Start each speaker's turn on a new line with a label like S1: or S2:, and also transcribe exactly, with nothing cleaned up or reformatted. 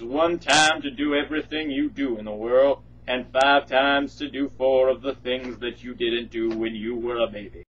S1: one time to do everything you do in the world, and five times to do four of the things that you didn't do when you were a baby.